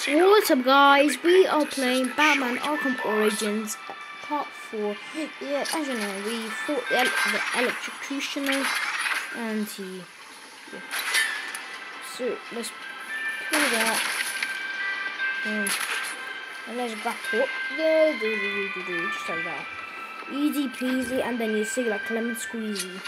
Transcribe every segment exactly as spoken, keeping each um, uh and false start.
casino. What's up, guys? We are playing Batman Arkham Origins Part four. Yeah, as you know, we fought the, the electrocutioner and he... Yeah. So, let's play that. Um, and let's battle up. Yeah, do, do, do, do, just like that. Easy peasy, and then you see like lemon squeezy.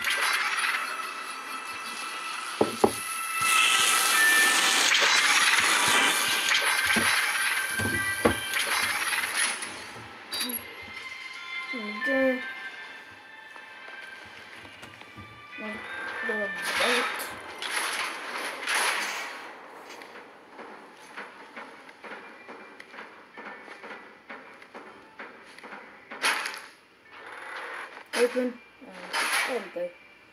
There we go. Now, the boat. Open. Uh, there we go.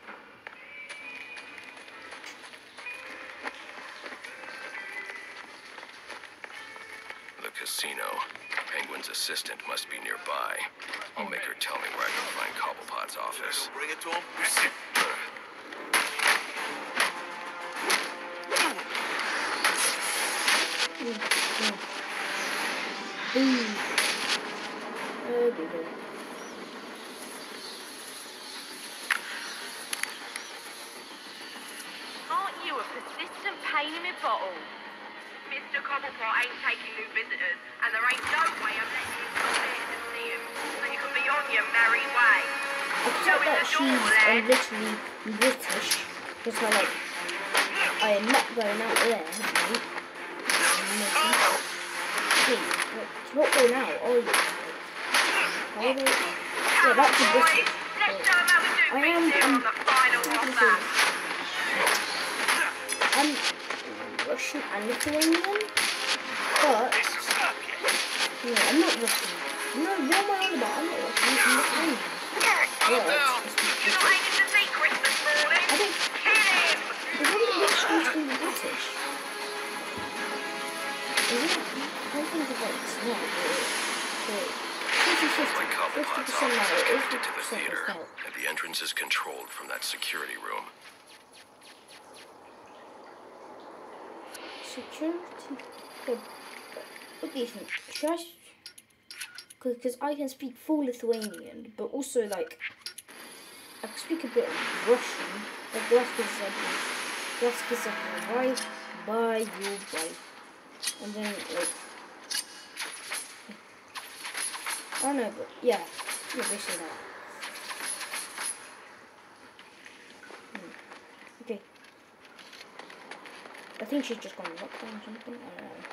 The casino. Penguin's assistant must be nearby. I'll make her tell me where I can find Cobblepot's office. Bring it to him. Boom. There we go. Aren't you a persistent pain in the bottle? Mister Cobblepot ain't taking new visitors, and there ain't no way I'm letting you come here to see him, so you can be on your merry way. Except that she's uh, literally British, because I like, I am not going out there, mate. Wait, it's not going out, are you? Are they? Yeah, that's a British. Let's show 'em how we do I am, things here I'm, on the final hot I'm Russian and Lithuanian, but yeah, I'm not Russian. No, what am I on about? I'm not Russian. I'm Lithuanian. Yeah, You're not hanging the secrets this morning. I think Kill him! is it supposed to be British? Is it? I don't think it's like it's not. Wait, fifty fifty. Like fifty Cobblepot's percent now. office It is connected fifty to the percent theater, now. and the entrance is controlled from that security room. Security. Good. What do you think? Should I? Because I can speak full Lithuanian, but also like I can speak a bit of Russian. Like Raskazaki, Raskazaki, why, bye, you, bye, and then like I don't know, but yeah, yeah, basically that. Hmm. Okay. I think she's just gone lockdown or something. I don't know.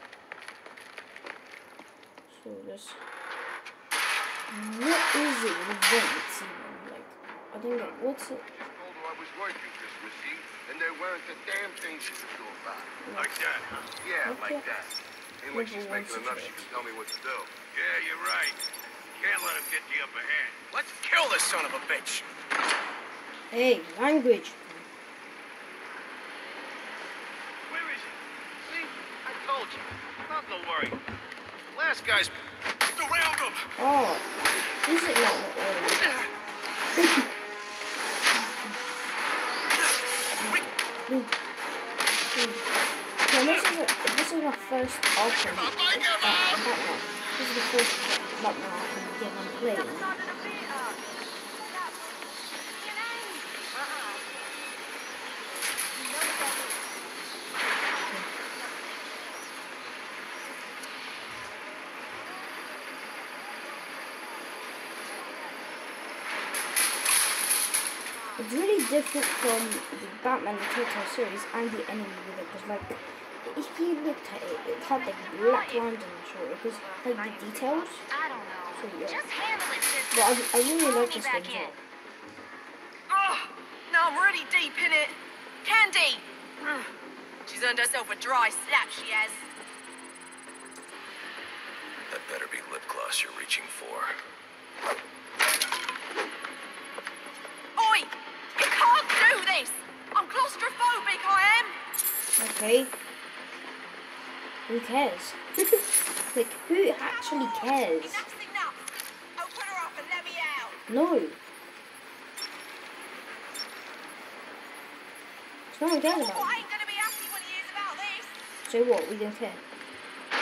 So this. What is it with events even? Like, I don't know. What's it? Told her I was working this receipt, and there weren't a damn thing she could do about it. Like that, huh? Yeah, Okay. like that. Ain't like she's Level one making enough she situation. can tell me what to do. Yeah, you're right. Can't let him get the upper hand. Let's kill this son of a bitch. Hey, language. Where is he? See? I told you. Nothing to worry. Last guy's around him. Oh, this is not what I So this is a, this is my first Arkham. Uh, Batman. This is the first Batman Arkham game I'm playing. It's really different from the Batman the Telltale series and the enemy with it, because like if you looked at it, it had like black lines on the shoulder, because like the details. I don't know. So yeah. Just handle it, sister. But I, I really Pull like me this back game. in. So. Oh, now I'm really deep in it. Candy! Mm. She's earned herself a dry slap, she has. That better be lip gloss you're reaching for. Oi! You can't do this! I'm claustrophobic, I am! Okay. Who cares? Like, who actually cares? Enough's enough! Open her up and let me out! No. No one cares about Cobblepot it. ain't gonna be happy when he hears about this! So what? We don't care.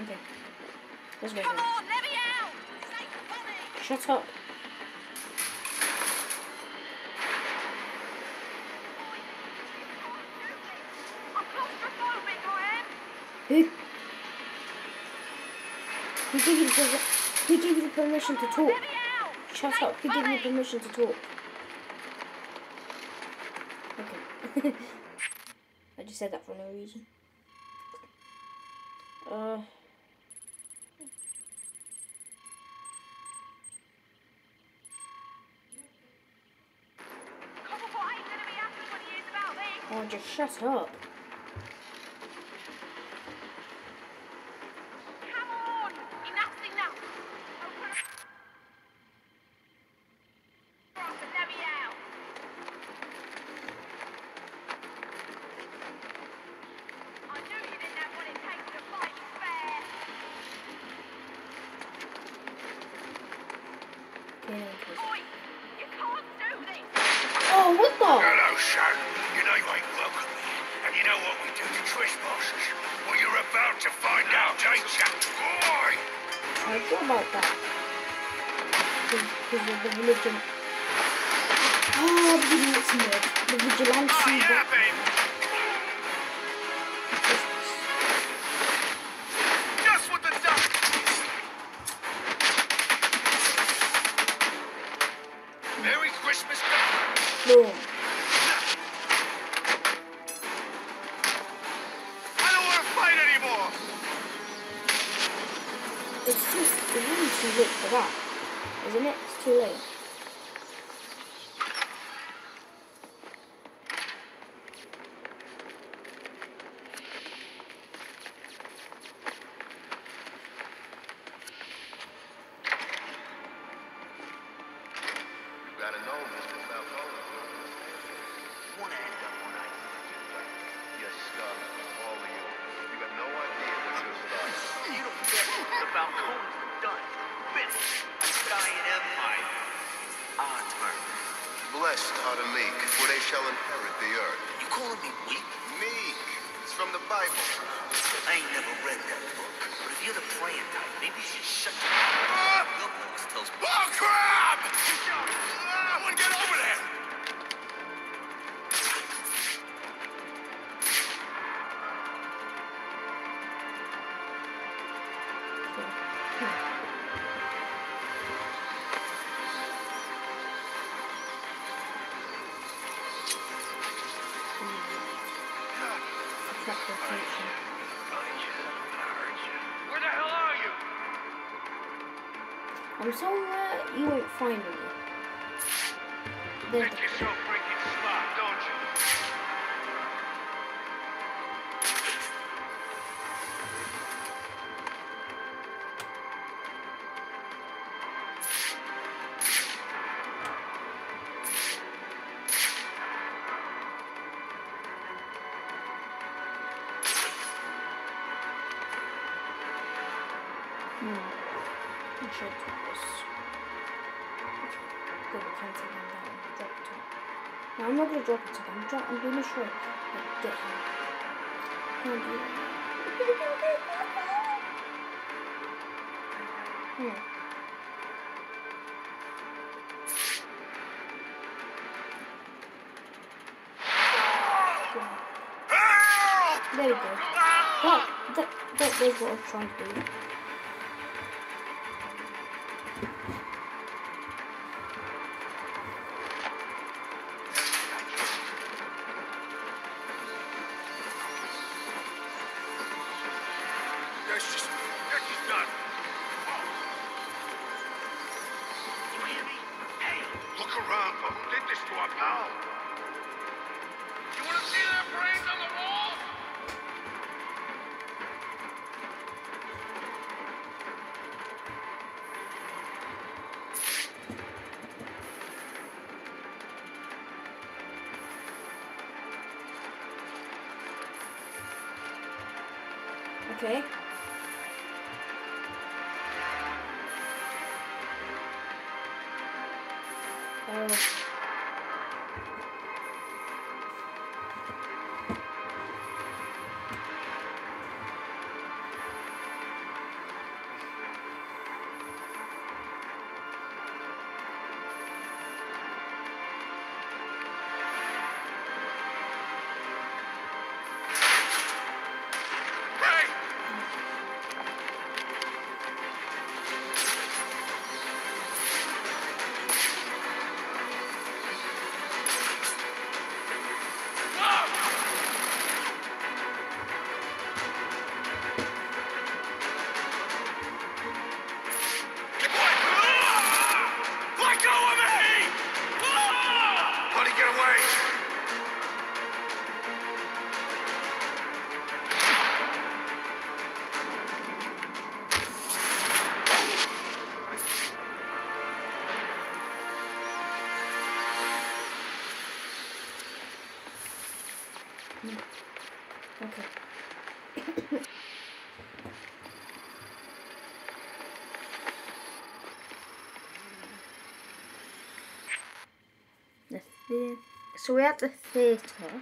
Okay. Let's go. Come on, let me out! Say funny! Shut up. I'm claustrophobic, I am! Who? Who gave you the permission? Who gave you the permission to talk? Let me out! Shut Say up. Who gave you funny! the permission to talk? Okay. I just said that for no reason. Uh. Cobblepot ain't gonna be happy when he hears about this! Oh, just shut up. Come on! Enough's enough! Open up and let me out! I knew you didn't have what it takes to fight fair! Okay, no, please. Boy, you can't do this! Oh, what the? Hello, son. You know you ain't welcome here. And you know what we do to trespassers? Well, you're about to find out, ain't ya? Boy! I thought about that. Because of the religion. Oh, the ultimate. The vigilante. Oh, yeah, babe. Just what the duck. Merry Christmas, Boom. I don't want to fight anymore. It's too, it's really too late for that. Isn't it? It's too late. You gotta know, Mister Falcone. Wanna end up on I Yes, Scarlet, all of you. You got no idea what you're starting. You don't get the Falcones are done. Finished. Dying empire. Our turn. Blessed are the meek, for they shall inherit the earth. You calling me weak? Meek. It's from the Bible. I ain't never read that book. But if you're the praying type, maybe you should shut your mouth. Your book tells me. Oh, crap! I want to get over there! Attract attention. Where the hell are you? I'm somewhere you won't find me. There's Think you're so freaking smart, don't you? Hmm. I should do this. Go, we can't take him down. Drop it to him. No, I'm not gonna drop it to him. I'm, dro I'm gonna try to get him. Can't do that. Hmm. There we go. That, that, that, that's what I'm trying to do. That's just, that's just done. You hear me? Hey, look around for who did this to our pal. You want to see their brains on the wall? Okay. Oh. Okay. the the so we're at the theatre.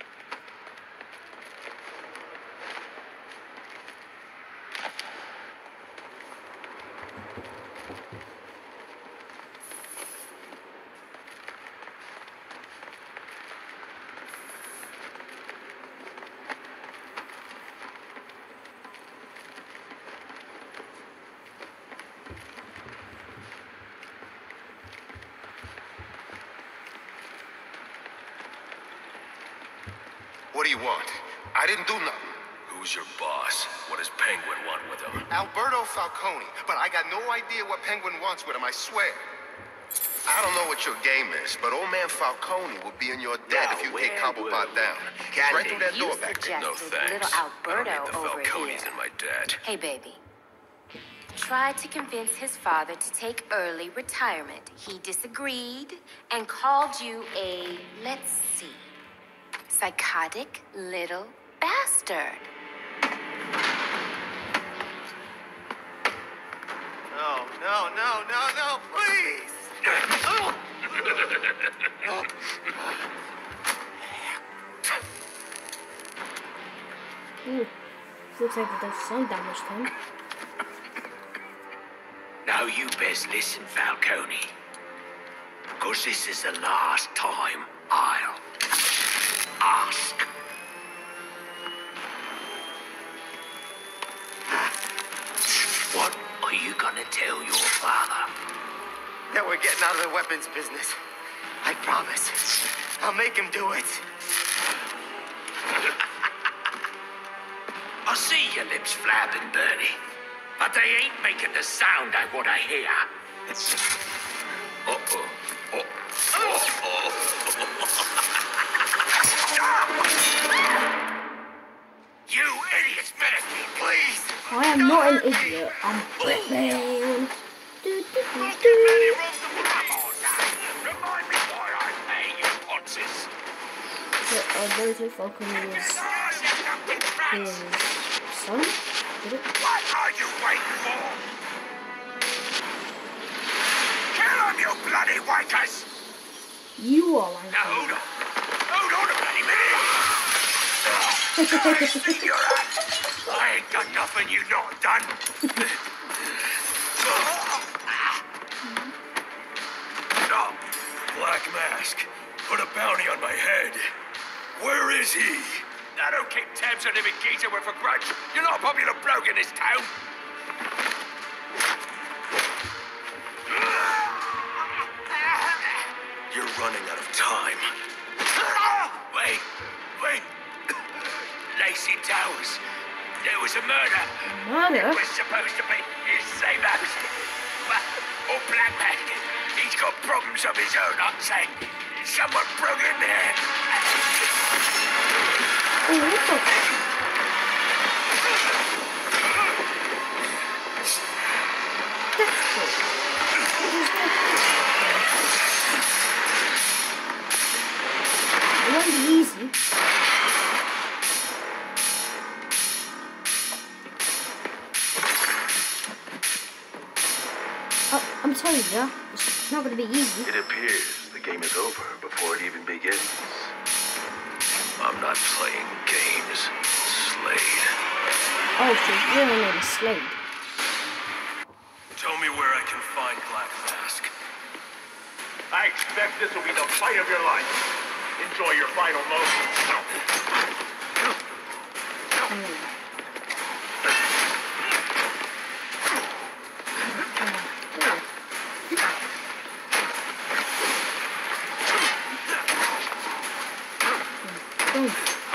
What do you want? I didn't do nothing. Who's your boss? What does Penguin want with him? Alberto Falcone, but I got no idea what Penguin wants with him, I swear. I don't know what your game is, but old man Falcone will be in your debt Now, if you where kick Cobblepot will- down. He's right through that You door back there. No suggested thanks. little I don't Alberto need the over Falcones here. in my debt. Hey, baby. Tried to convince his father to take early retirement. He disagreed and called you a, let's see, psychotic little bastard. No, no, no, no, no, please! Ooh, looks like it does some damage to him. Now you best listen, Falcone. Cause this is the last time I'll ask. What are you gonna tell your father? That we're getting out of the weapons business. I promise. I'll make him do it. I see your lips flapping, Bernie. But they ain't making the sound I want to hear. Uh-oh. Oh. Oh. You idiots better be please. I am not an idiot. I'm Batman. Do, do, do, Give do. any room to come on now. Remind me why I pay you onces. So, Alberto Falcone is his son? Did it? What are you waiting for? Kill them, you bloody wakers! You are like Now hold on. Hold on a bloody minute. I see your act. I ain't done nothing you not done. Oh, Black Mask. Put a bounty on my head. Where is he? I don't keep tabs on every geezer with a grudge. You're not a popular bloke in this town. You're running out of time. Wait, wait. Lacey Towers. There was a murder. Murder? It was supposed to be his same house. But, oh, Black Mask, he's got problems of his own, I'd say. Someone broke in there. Oh, what the? That's cool. It won't be easy. Oh, I'm telling you, it's not going to be easy. It appears the game is over before it even begins. I'm not playing games, Slade. Oh, so you're a little Slade. Tell me where I can find Black Mask. I expect this will be the fight of your life. Enjoy your final moments. Boom.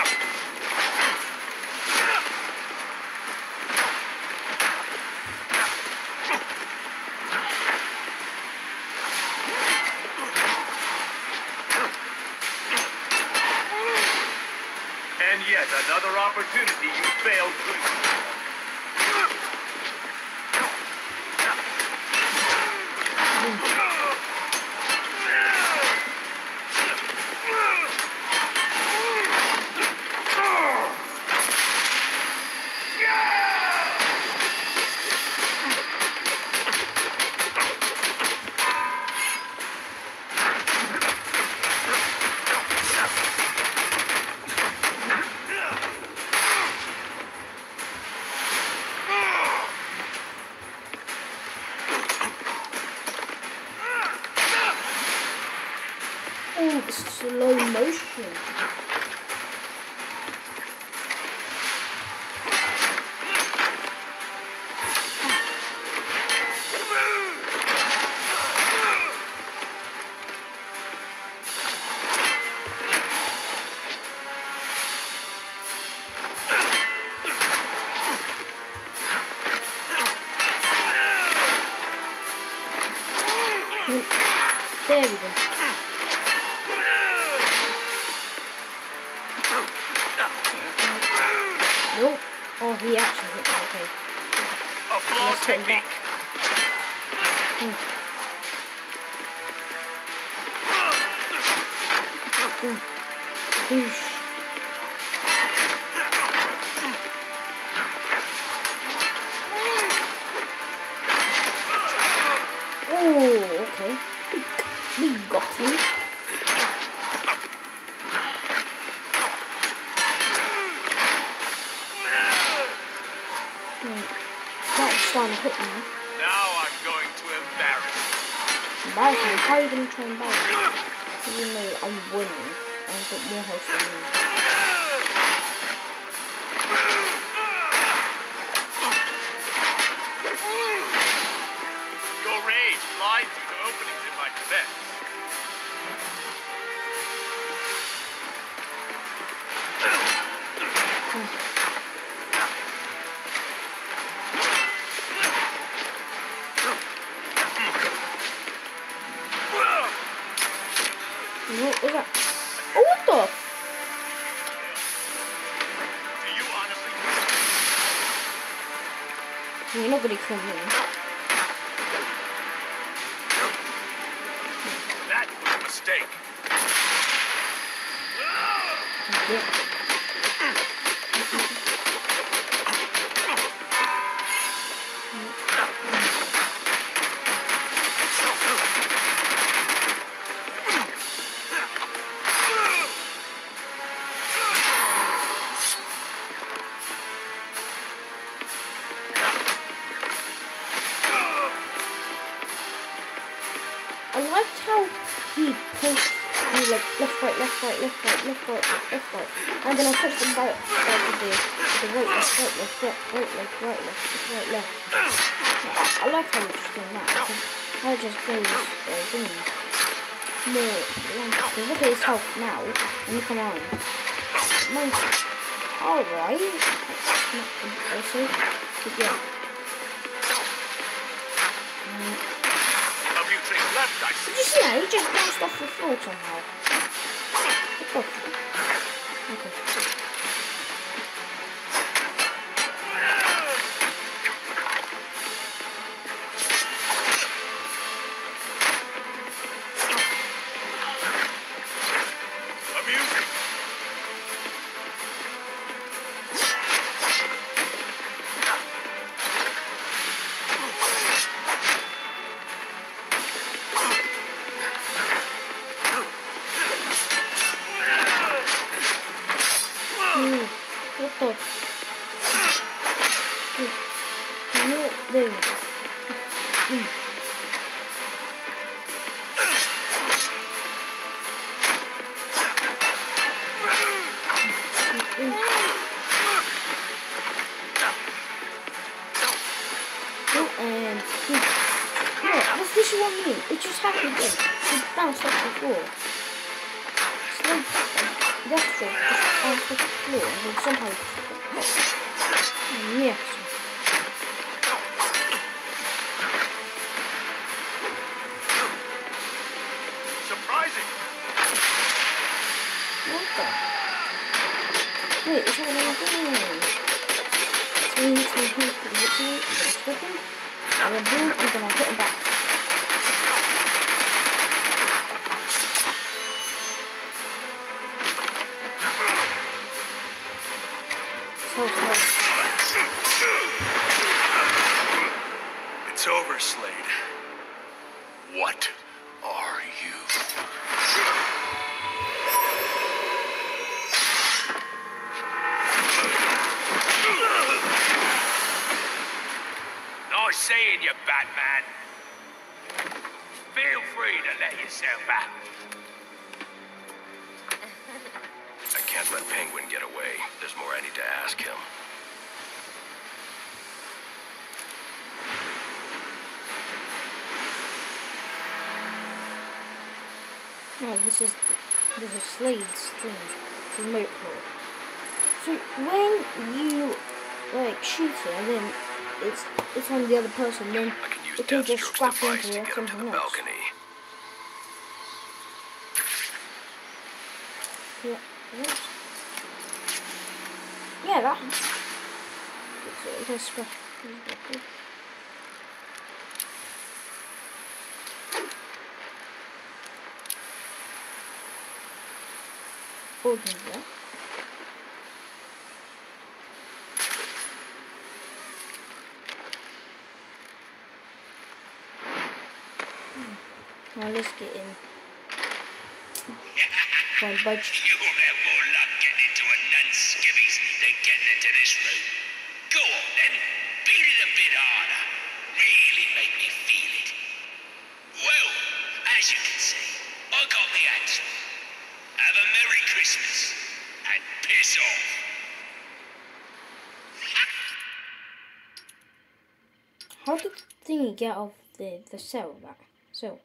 And yet another opportunity you failed to. Oh, the slow motion. There we go. Nope. Oh, he actually hit me. Okay. A flaw Let's hit him technique. back. Mm. Mm. Boosh. Oh, okay. We got him. That's starting to hit me. Now I'm going to embarrass you. Embarrass me? How are you going to try and embarrass me? Even though I'm winning, I've got more health than you. Your rage flies through the openings in my defense. What was that? Oh, what the? Do you honestly You're not going to kill me. That was a mistake. Yeah. I liked how he pushed me like left, right, left, right, left, right, left, right, left, right, and then I pushed him right, right to the, the right, left, right, left, right, right, left, right, left, right, left. I, I like how he's just doing that. Because I just goes uh, thingy more. Because look at his health now, and come on. Nice. Alright. Not impressive. But yeah. Left, I see. Did you see that? He just bounced off the floor somehow. What the? Okay. Amusing. What the? No, there we go. Mm. And no, this is what I mean. It just happened again. He bounced off the floor. It's like that stroke just bounced off the floor and then somehow yes. Surprising. What the? Wait, is that what I'm doing? Three, three, three, three, three, three, three, three, and then boom, and then I hit him back. So close. It's over, Slade. What are you? Nice seeing you, Batman. Feel free to let yourself out. can't let Penguin get away. There's more I need to ask him. Oh, this is this is Slade's thing, remote control. So when you like shoot it, and then it's it's on the other person, then I can use it can just Deathstroke's scrap device into to get him to something the else. balcony. Yeah, yes. Yeah, that. It's, it's a scrap. Open that. Now let's get in. One budge. You'll have more luck getting into a nun's skivvies than getting into this room. Go on then, beat it a bit harder. Really make me feel it. Well, as you can see, I got the answer. Have a Merry Christmas and piss off. How did the thingy get off the, the cell back? So.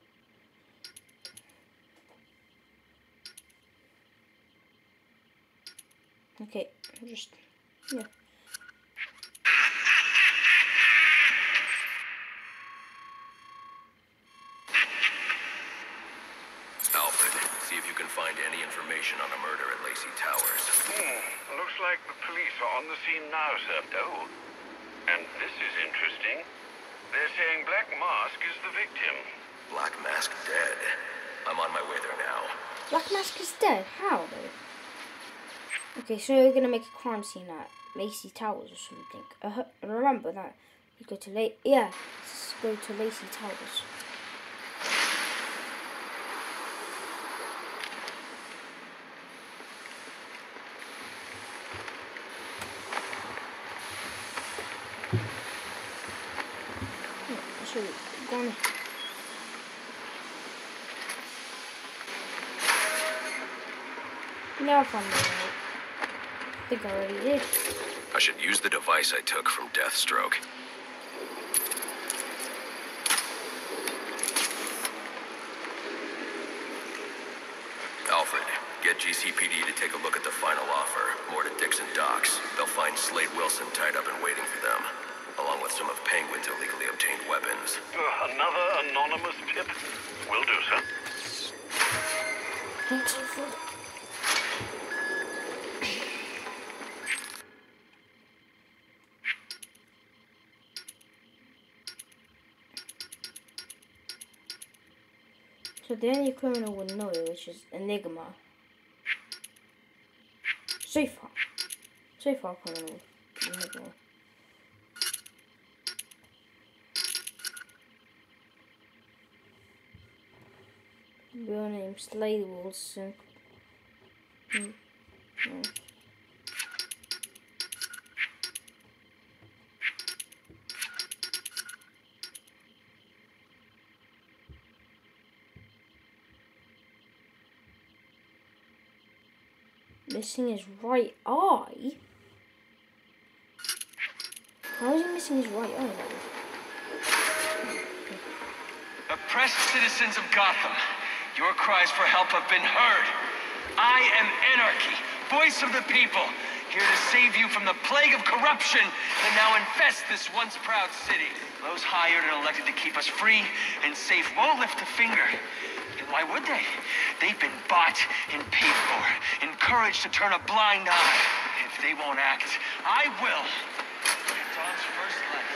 Okay, just, yeah. Alfred, see if you can find any information on a murder at Lacey Towers. Hmm, looks like the police are on the scene now, sir. Oh, and this is interesting. They're saying Black Mask is the victim. Black Mask dead. I'm on my way there now. Black Mask is dead? How though? Okay, so you're gonna make a crime scene at Lacey Towers or something. Uh, remember that you go to La- yeah, let's go to Lacey Towers. Yeah, so go on. Now if I'm right. I think I already did. I should use the device I took from Deathstroke. Alfred, get G C P D to take a look at the final offer. More to Dixon Docks. They'll find Slade Wilson tied up and waiting for them, along with some of Penguin's illegally obtained weapons. Uh, another anonymous tip? Will do, sir. Thanks, Alfred. So the only criminal would know, which is Enigma. So far. So far criminal. Enigma. Real name Slade Wilson. Hmm. No. Missing his right eye? How is he missing his right eye? Oppressed citizens of Gotham, your cries for help have been heard. I am Anarchy, voice of the people, here to save you from the plague of corruption that now infests this once proud city. Those hired and elected to keep us free and safe won't lift a finger. And why would they? They've been bought and paid for, encouraged to turn a blind eye. If they won't act, I will. Dawn's first light.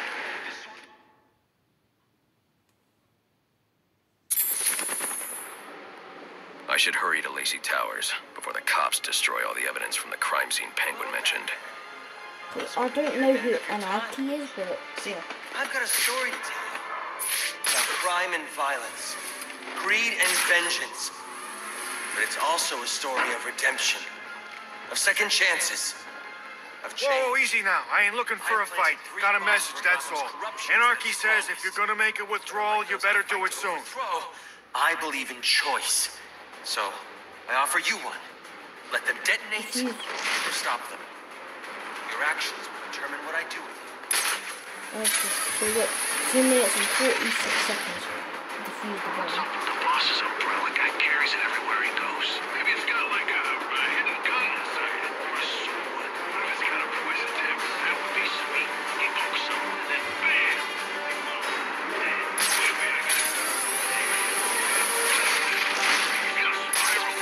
I should hurry to Lacey Towers before the cops destroy all the evidence from the crime scene Penguin mentioned. Okay, I don't know who Anarchy is, but yeah. I've got a story to tell you. About crime and violence. Greed and vengeance. But it's also a story of redemption. Of second chances. Of change. Whoa, easy now. I ain't looking for a fight. Got a message, that's all. Anarchy says if you're gonna make a withdrawal, you better do it soon. I believe in choice. So, I offer you one. Let them detonate Defuse. or stop them. Your actions will determine what I do with you. Okay, so we got two minutes and forty-six seconds to defuse the bomb. The boss's umbrella guy carries it everywhere he goes. Maybe it's got like a, a hidden gun inside it, or a sword. What if it's got a poison tip? That would be sweet. He pokes something and then bam! Wait a minute, I gotta... He's got a spiral.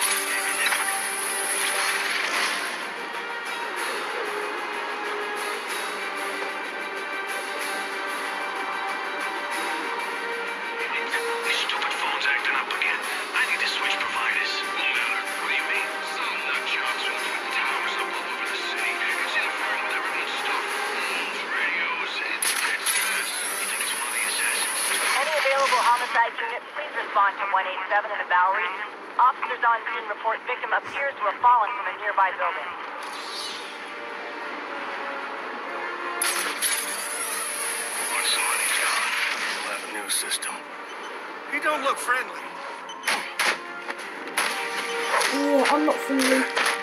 This stupid phone's acting up again. I need to switch providers. No matter. What do you mean? Some nut jobs will put towers up all over the city. It's interfering with everyone's stuff. Phones, radios, it's it's this. You think it's one of the assassins? Any available homicide unit, please respond to one eight seven in the Bowery. Officers on scene report victim appears to have fallen from a nearby building. Once somebody's gone. We'll have a new system. He don't look friendly. Oh, I'm not friendly.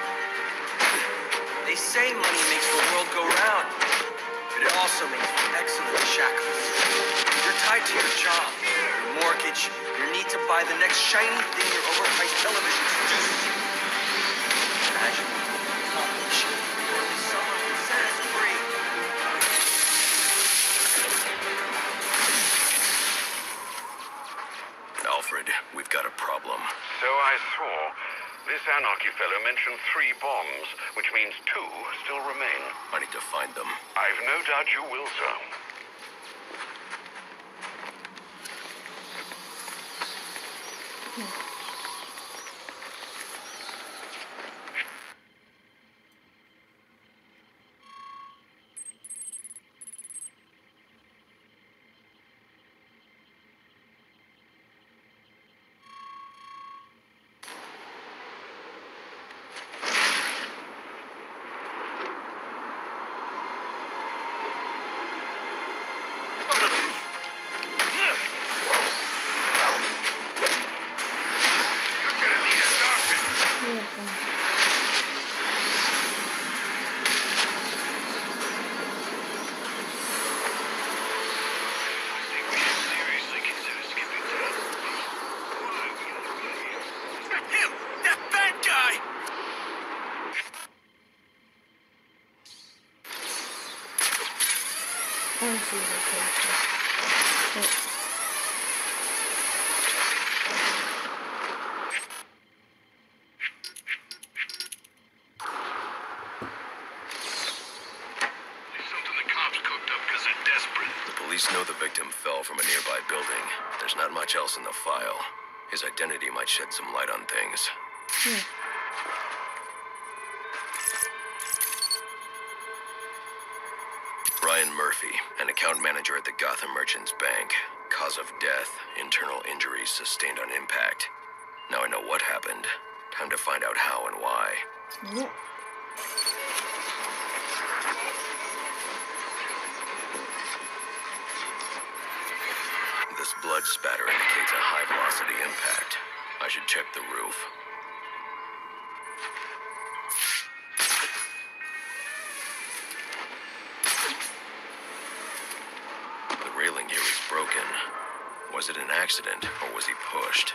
They say money makes the world go round, but it also makes for excellent shackles. You're tied to your job, your mortgage, your need to buy the next shiny thing your overpriced television produces. Imagine what you can accomplish if someone can set us free. Alfred, we've got a problem. So I saw. This anarchy fellow mentioned three bombs, which means two still remain. I need to find them. I've no doubt you will, sir. Fancy location. But There's something the cops cooked up because they're desperate. The police know the victim fell from a nearby building. There's not much else in the file. His identity might shed some light on things. yeah. Ryan Murphy, an account manager at the Gotham Merchants Bank. Cause of death, internal injuries sustained on impact. Now I know what happened. Time to find out how and why. Yeah. This blood spatter indicates a high-velocity impact. I should check the roof. The railing here is broken. Was it an accident, or was he pushed?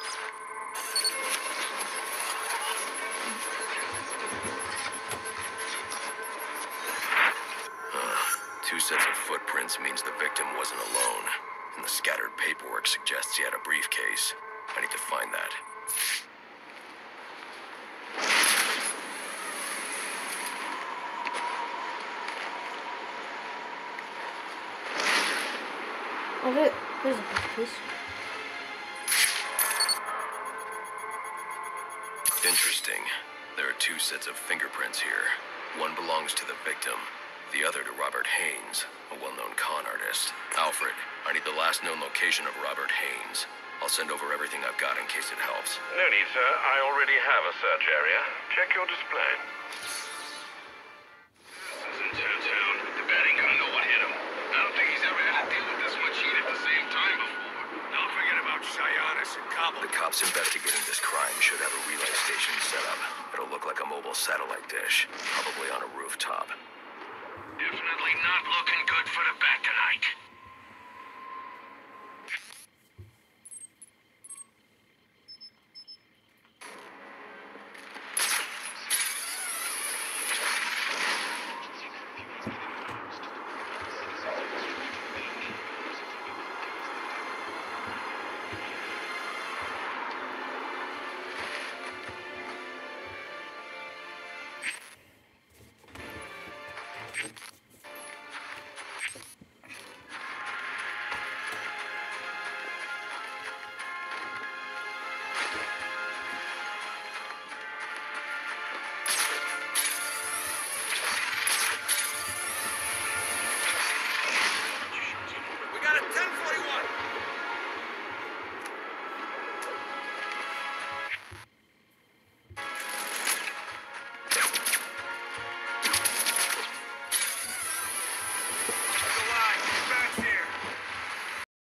Huh. Two sets of footprints means the victim wasn't alone. And the scattered paperwork suggests he had a briefcase. I need to find that. Oh, look, there's a briefcase. Interesting. There are two sets of fingerprints here. One belongs to the victim, the other to Robert Haynes, a well-known con artist. Alfred, I need the last known location of Robert Haynes. I'll send over everything I've got in case it helps. No need, sir. I already have a search area. Check your display. This is in town. The bat ain't gonna know what hit him. I don't think he's ever had to deal with this much heat at the same time before. Don't forget about Cheyenne Listen, Cobble. The cops investigating this crime should have a relay station set up. It'll look like a mobile satellite dish, probably on a rooftop. Definitely not looking good for the bat tonight.